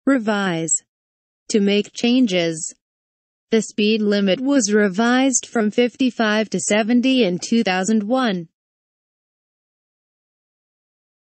Revise. To make changes. The speed limit was revised from 55 to 70 in 2001.